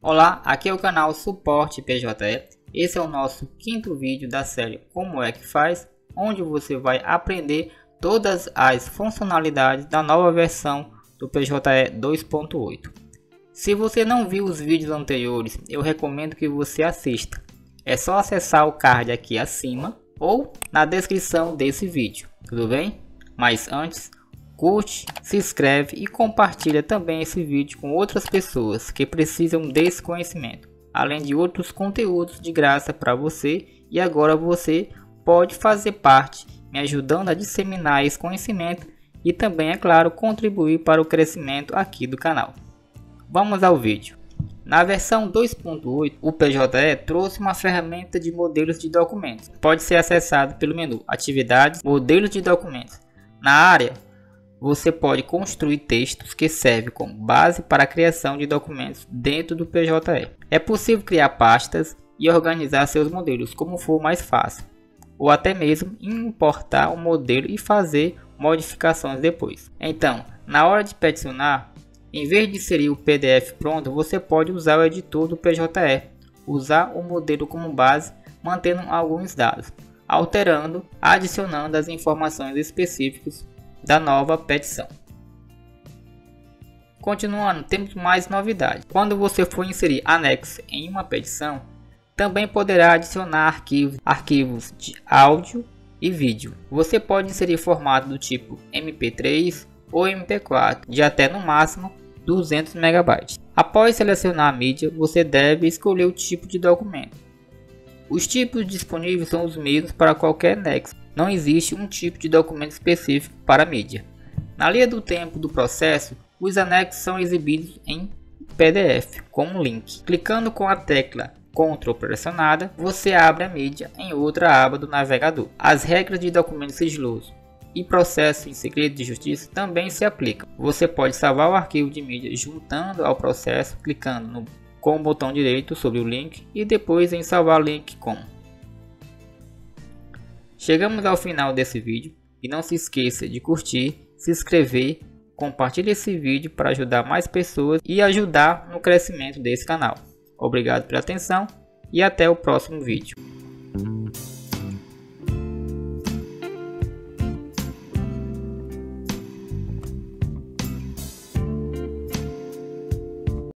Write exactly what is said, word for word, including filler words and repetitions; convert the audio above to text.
Olá, aqui é o canal Suporte P J E. Esse é o nosso quinto vídeo da série Como é que faz, onde você vai aprender todas as funcionalidades da nova versão do P J E dois ponto oito. Se você não viu os vídeos anteriores, eu recomendo que você assista. É só acessar o card aqui acima ou na descrição desse vídeo, tudo bem? Mas antes, curte, se inscreve e compartilha também esse vídeo com outras pessoas que precisam desse conhecimento, além de outros conteúdos de graça para você. E agora você pode fazer parte, me ajudando a disseminar esse conhecimento e também, é claro, contribuir para o crescimento aqui do canal. Vamos ao vídeo. Na versão dois ponto oito, o P J E trouxe uma ferramenta de modelos de documentos. Pode ser acessado pelo menu Atividades, Modelos de Documentos. Na área, você pode construir textos que servem como base para a criação de documentos dentro do P J E. É possível criar pastas e organizar seus modelos como for mais fácil, ou até mesmo importar o modelo e fazer modificações depois. Então, na hora de peticionar, em vez de inserir o P D F pronto, você pode usar o editor do P J E, usar o modelo como base, mantendo alguns dados, alterando, adicionando as informações específicas da nova petição. Continuando, temos mais novidades. Quando você for inserir anexo em uma petição, também poderá adicionar arquivos, arquivos de áudio e vídeo. Você pode inserir formato do tipo M P três ou M P quatro de até no máximo duzentos megabytes. Após selecionar a mídia, você deve escolher o tipo de documento. Os tipos disponíveis são os mesmos para qualquer anexo. Não existe um tipo de documento específico para mídia. Na linha do tempo do processo, os anexos são exibidos em P D F com um link. Clicando com a tecla Ctrl pressionada, você abre a mídia em outra aba do navegador. As regras de documento sigiloso e processo em segredo de justiça também se aplicam. Você pode salvar o arquivo de mídia juntando ao processo, clicando no, com o botão direito sobre o link e depois em salvar link com. Chegamos ao final desse vídeo e não se esqueça de curtir, se inscrever, compartilhe esse vídeo para ajudar mais pessoas e ajudar no crescimento desse canal. Obrigado pela atenção e até o próximo vídeo.